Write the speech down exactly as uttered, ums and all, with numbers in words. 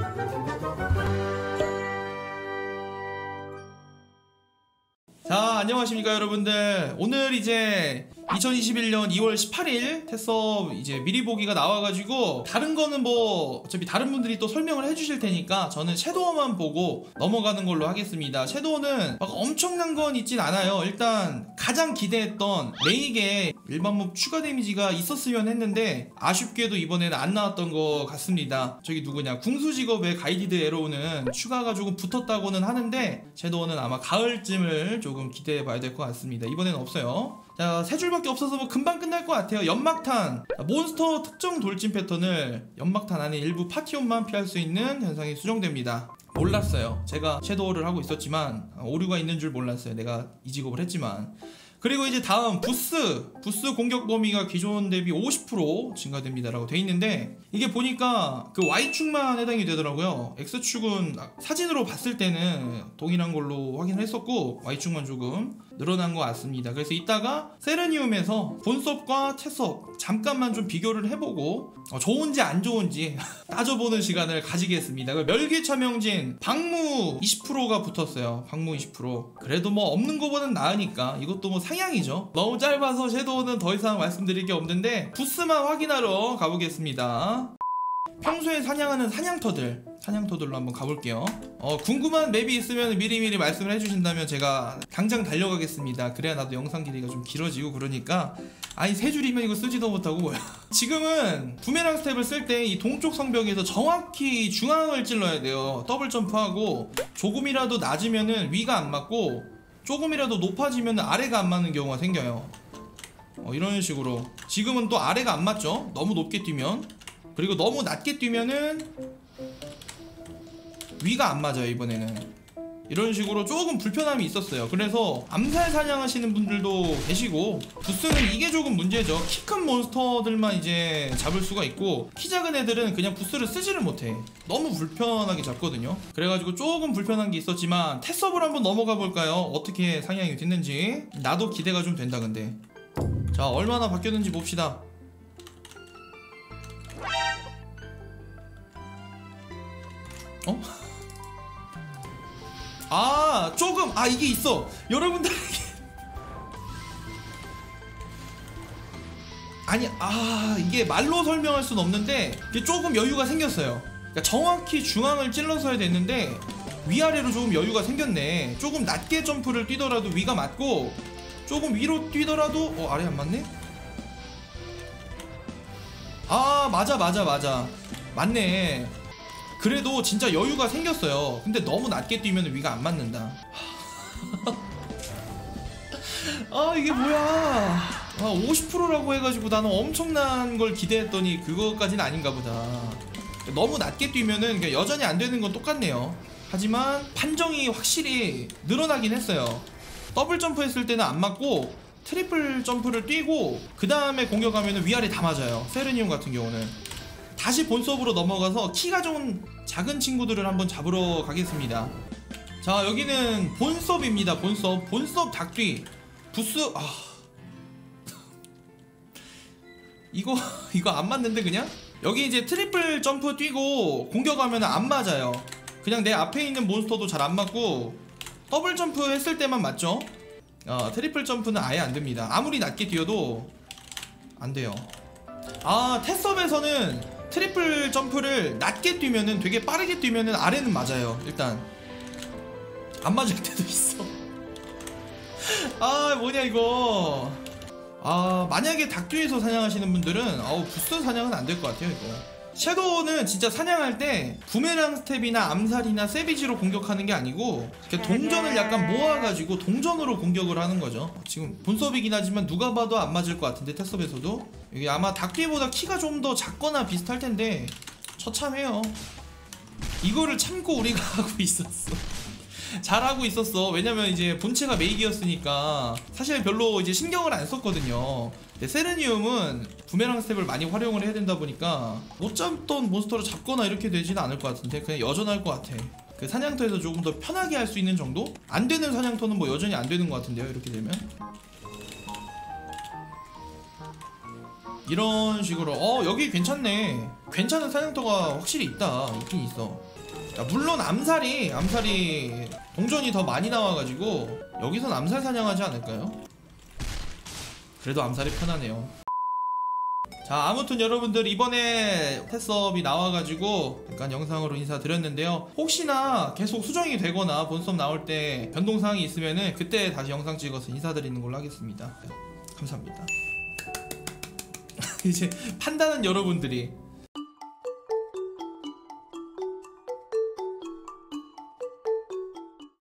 자, 안녕하십니까 여러분들. 오늘 이제 이천이십일 년 이월 십팔일 테스업 이제 미리 보기가 나와가지고, 다른 거는 뭐 어차피 다른 분들이 또 설명을 해주실 테니까 저는 섀도우만 보고 넘어가는 걸로 하겠습니다. 섀도우는 막 엄청난 건 있진 않아요. 일단 가장 기대했던 레이게 일반 몹 추가 데미지가 있었으면 했는데 아쉽게도 이번에는 안 나왔던 것 같습니다. 저기 누구냐, 궁수직업의 가이디드 에로우는 추가가 조금 붙었다고는 하는데 섀도우는 아마 가을쯤을 조금 기대해봐야 될 것 같습니다. 이번에는 없어요. 자, 세 줄밖에 없어서 뭐 금방 끝날 것 같아요. 연막탄, 몬스터 특정 돌진 패턴을 연막탄 안에 일부 파티온만 피할 수 있는 현상이 수정됩니다. 몰랐어요. 제가 섀도우를 하고 있었지만 오류가 있는 줄 몰랐어요. 내가 이 직업을 했지만. 그리고 이제 다음 부스 부스 공격 범위가 기존 대비 오십 퍼센트 증가됩니다 라고 돼 있는데, 이게 보니까 그 Y축만 해당이 되더라고요. X축은 사진으로 봤을 때는 동일한 걸로 확인을 했었고 Y축만 조금 늘어난 것 같습니다. 그래서 이따가 세르니움에서 본섭과 테섭 잠깐만 좀 비교를 해보고 어, 좋은지 안 좋은지 따져보는 시간을 가지겠습니다. 멸기 차명진 방무 이십 퍼센트가 붙었어요. 방무 이십 퍼센트. 그래도 뭐 없는 거보단 나으니까 이것도 뭐 상향이죠. 너무 짧아서 섀도우는 더 이상 말씀드릴 게 없는데 부스만 확인하러 가보겠습니다. 평소에 사냥하는 사냥터들 사냥터들로 한번 가볼게요. 어, 궁금한 맵이 있으면 미리미리 말씀을 해주신다면 제가 당장 달려가겠습니다. 그래야 나도 영상 길이가 좀 길어지고 그러니까. 아니 세 줄이면 이거 쓰지도 못하고 뭐야. 지금은 부메랑 스텝을 쓸 때 이 동쪽 성벽에서 정확히 중앙을 찔러야 돼요. 더블 점프하고 조금이라도 낮으면은 위가 안 맞고 조금이라도 높아지면 아래가 안 맞는 경우가 생겨요. 어, 이런 식으로. 지금은 또 아래가 안 맞죠? 너무 높게 뛰면. 그리고 너무 낮게 뛰면은 위가 안 맞아요. 이번에는 이런 식으로 조금 불편함이 있었어요. 그래서 암살 사냥하시는 분들도 계시고, 부스는 이게 조금 문제죠. 키 큰 몬스터들만 이제 잡을 수가 있고 키 작은 애들은 그냥 부스를 쓰지를 못해. 너무 불편하게 잡거든요. 그래가지고 조금 불편한 게 있었지만 테스업을 한번 넘어가 볼까요? 어떻게 상향이 됐는지. 나도 기대가 좀 된다. 근데 자, 얼마나 바뀌었는지 봅시다. 어? 아, 조금, 아, 이게 있어. 여러분들에게. 아니, 아, 이게 말로 설명할 순 없는데, 이게 조금 여유가 생겼어요. 그러니까 정확히 중앙을 찔러서야 됐는데, 위아래로 조금 여유가 생겼네. 조금 낮게 점프를 뛰더라도 위가 맞고, 조금 위로 뛰더라도, 어, 아래 안 맞네? 아, 맞아, 맞아, 맞아. 맞네. 그래도 진짜 여유가 생겼어요. 근데 너무 낮게 뛰면 위가 안 맞는다. 아, 이게 뭐야. 아, 오십 퍼센트라고 해가지고 나는 엄청난 걸 기대했더니 그거까지는 아닌가 보다. 너무 낮게 뛰면은 여전히 안 되는 건 똑같네요. 하지만 판정이 확실히 늘어나긴 했어요. 더블 점프 했을 때는 안 맞고 트리플 점프를 뛰고 그 다음에 공격하면 위아래 다 맞아요. 세르니움 같은 경우는. 다시 본섭으로 넘어가서 키가 좀 작은 친구들을 한번 잡으러 가겠습니다. 자, 여기는 본섭입니다. 본섭 본섭 닭뒤 부스. 아 이거 이거 안 맞는데. 그냥 여기 이제 트리플 점프 뛰고 공격하면 안 맞아요. 그냥 내 앞에 있는 몬스터도 잘 안 맞고 더블 점프 했을 때만 맞죠. 어, 트리플 점프는 아예 안 됩니다. 아무리 낮게 뛰어도 안 돼요. 아, 테스업에서는 트리플 점프를 낮게 뛰면은, 되게 빠르게 뛰면은 아래는 맞아요. 일단 안 맞을 때도 있어. 아, 뭐냐 이거. 아, 만약에 닭뒤에서 사냥하시는 분들은 아우 부스 사냥은 안 될 것 같아요. 이거 섀도우는 진짜 사냥할 때 부메랑 스텝이나 암살이나 세비지로 공격하는 게 아니고 동전을 약간 모아가지고 동전으로 공격을 하는 거죠. 지금 본섭이긴 하지만 누가 봐도 안 맞을 것 같은데, 테스업에서도. 이게 아마 닭뒤보다 키가 좀 더 작거나 비슷할 텐데 처참해요. 이거를 참고 우리가 하고 있었어. 잘하고 있었어. 왜냐면 이제 본체가 메이기였으니까 사실 별로 이제 신경을 안 썼거든요. 근데 세르니움은 부메랑 스텝을 많이 활용을 해야 된다 보니까 못 잡던 몬스터를 잡거나 이렇게 되지는 않을 것 같은데 그냥 여전할 것 같아. 그 사냥터에서 조금 더 편하게 할 수 있는 정도? 안 되는 사냥터는 뭐 여전히 안 되는 것 같은데요, 이렇게 되면. 이런 식으로 어 여기 괜찮네. 괜찮은 사냥터가 확실히 있다. 있긴 있어. 야, 물론 암살이 암살이 동전이 더 많이 나와가지고 여기선 암살 사냥하지 않을까요? 그래도 암살이 편하네요. 자, 아무튼 여러분들 이번에 테스업이 나와가지고 약간 영상으로 인사드렸는데요. 혹시나 계속 수정이 되거나 본섭 나올 때 변동사항이 있으면은 그때 다시 영상 찍어서 인사드리는 걸로 하겠습니다. 감사합니다. 이제 판단은 여러분들이